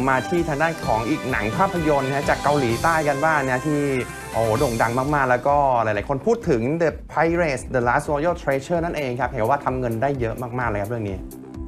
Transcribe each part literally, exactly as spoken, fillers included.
มาที่ทางด้านของอีกหนังภาพยนตร์นะจากเกาหลีใต้กันบ้างนะที่โอ้โด่งดังมากๆแล้วก็หลายๆคนพูดถึง The Pirates The Last Royal Treasure นั่นเองครับเห็นว่าทำเงินได้เยอะมากๆเลยครับเรื่องนี้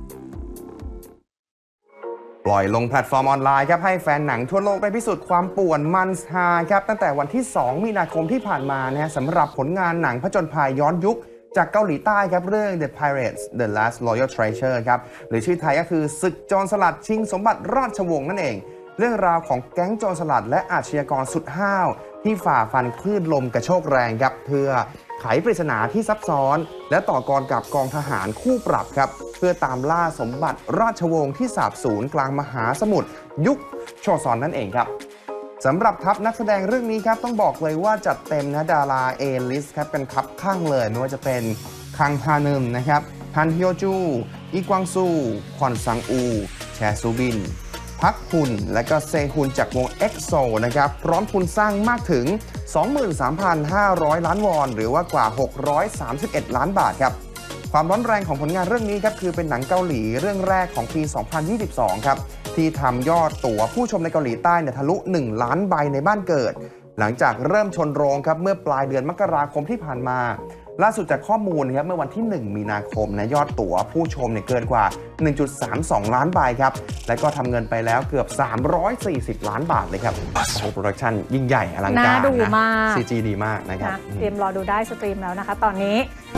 ปล่อยลงแพลตฟอร์มออนไลน์ครับให้แฟนหนังทั่วโลกได้พิสูจน์ความป่วนมันฮาครับตั้งแต่วันที่สองมีนาคมที่ผ่านมานะฮะสำหรับผลงานหนังผจญภัยย้อนยุคจากเกาหลีใต้ครับเรื่อง The Pirates The Last Royal Treasure ครับหรือชื่อไทยก็คือศึกโจรสลัดชิงสมบัติราชวงศ์นั่นเองเรื่องราวของแก๊งโจรสลัดและอาชญากรสุดห้าวที่ฝ่าฟันคลื่นลมกระโชกแรงครับเพื่อไขปริศนาที่ซับซ้อนและต่อกรกับกองทหารคู่ปรับครับเพื่อตามล่าสมบัติราชวงศ์ที่สาบสูญกลางมหาสมุทรยุคโชซอนนั่นเองครับสำหรับทัพนักแสดงเรื่องนี้ครับต้องบอกเลยว่าจัดเต็มนะดาราเอลิสครับกันคับข้างเลยไม่ว่าจะเป็นคังฮานึมนะครับฮันฮิโอจูอีกวางซูควอนซังอูแชซูบินพักฮุนและก็เซฮุนจากวง เอ็กโซ นะครับพร้อมทุนสร้างมากถึง สองหมื่นสามพันห้าร้อย ล้านวอนหรือว่ากว่าหกร้อยสามสิบเอ็ดล้านบาทครับความร้อนแรงของผลงานเรื่องนี้ครับคือเป็นหนังเกาหลีเรื่องแรกของปี สองพันยี่สิบสอง ครับที่ทำยอดตั๋วผู้ชมในเกาหลีใต้เนี่ยทะลุ หนึ่ง ล้านใบในบ้านเกิดหลังจากเริ่มชนโรงครับเมื่อปลายเดือนมกราคมที่ผ่านมาล่าสุดจากข้อมูลนะครับเมื่อวันที่หนึ่งมีนาคมนะยอดตั๋วผู้ชมเนี่ยเกินกว่า หนึ่งจุดสามสอง ล้านใบครับและก็ทำเงินไปแล้วเกือบสามร้อยสี่สิบล้านบาทเลยครับโอ้โหโปรดักชั่นยิ่งใหญ่อลังการนะน่าดูมากซี จี ดีมากนะครับเตรียมรอดูได้สตรีมแล้วนะคะตอนนี้